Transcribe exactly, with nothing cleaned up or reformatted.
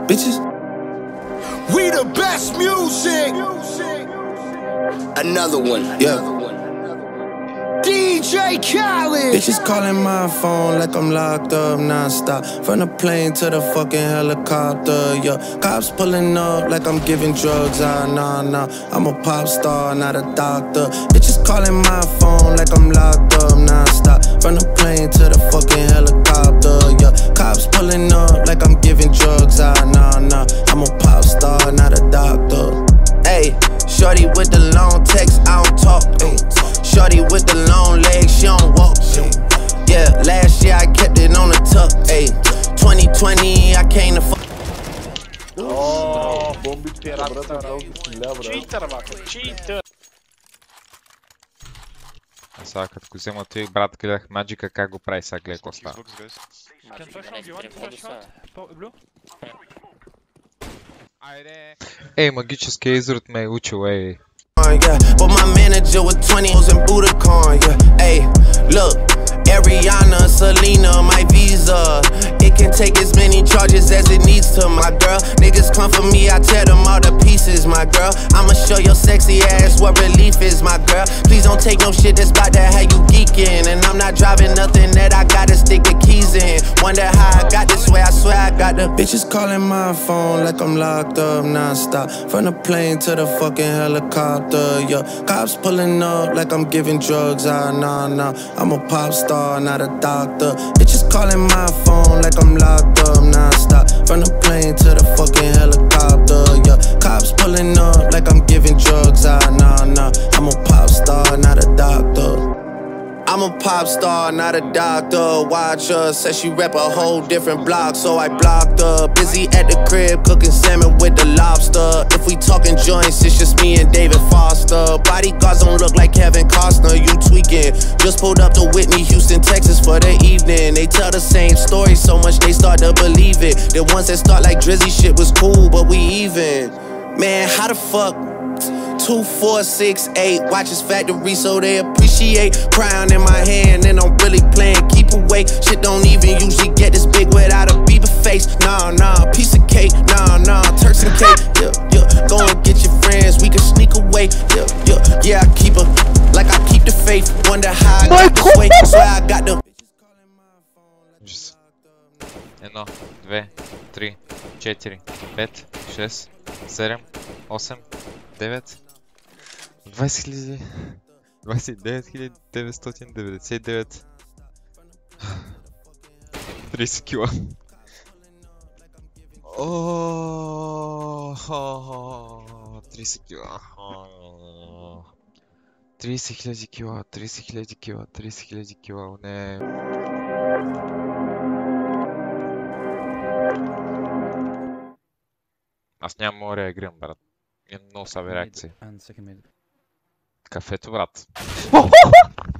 Bitches. We the best music. Another one. Yeah. D J Khaled. Bitches calling my phone like I'm locked up non-stop. From the plane to the fucking helicopter, yeah. Cops pulling up like I'm giving drugs, ah, nah, nah. I'm a pop star, not a doctor. Bitches calling my phone like I'm locked up non-stop. From the plane to the fucking helicopter, yeah. Cops pulling up like I'm giving drugs, ah, nah, nah. I'm a pop star, not a doctor. Ayy, shorty with the long text, I don't talk, ayy. Shorty with the long legs, she don't walk. Yeah, last year I kept it on the tuck. Ayy, twenty twenty I came to fuck. Oh, bombi pirata, bravo, cheater, бака, cheater. А сега като го взема той брат, гледах Magic, как го прави, сега гледай какво става. Ей, магическия изрод ме е учил, ей. Yeah, but my manager with twenties and Budokan, yeah. Hey, look, Ariana, Selena, my visa. It can take as many charges as it needs to, my girl. Niggas come for me, I tear them all to pieces, my girl. I'ma show your sexy ass what relief is, my girl. Please don't take no shit that's about that how you geeking. And I'm not driving nothing that I gotta stick the keys in. Wonder how I got this way, I swear I got the bitches calling my phone like I'm locked up non-stop. From the plane to the fucking helicopter, yeah. Cops pulling up like I'm giving drugs, ah, nah, nah. I'm a pop star, not a doctor. Bitches calling my phone like I'm locked up non-stop. From the plane to the fucking helicopter, yeah. Cops pulling up like I'm giving drugs, ah, nah, nah. I'm a pop star, not a doctor. I'm a pop star, not a doctor. Watch her, said she rep a whole different block, so I blocked her. Busy at the crib, cooking salmon with the lobster. If we talking joints, it's just me and David Foster. Bodyguards don't look like Kevin Costner, you tweaking. Just pulled up to Whitney, Houston, Texas for the evening. They tell the same story so much they start to believe it. The ones that start like Drizzy shit was cool, but we even. Man, how the fuck? Two, four, six, eight. Watch his factory so they appreciate. Crown in my hand and I'm really playing keep away. Shit don't even usually get this big without a Bieber face. Nah, nah, piece of cake. Nah, nah, Turks and cake. Yeah, yeah. Go and get your friends, we can sneak away. Yeah, yeah, yeah. I keep her like I keep the faith. Wonder how I got this way. Swear I got the. Едно, две, три, четири, пет, шест, седем, осем, девет, двайсет хиляди, двайсет и девет хиляди деветстотин деветдесет и девет, трийсет кила. Ооо, трийсет кила. трийсет хиляди кила, трийсет хиляди кила, трийсет хиляди кила, не. Аз нямам мога реагирам, брат. Имам много слаби реакции. Кафето, брат.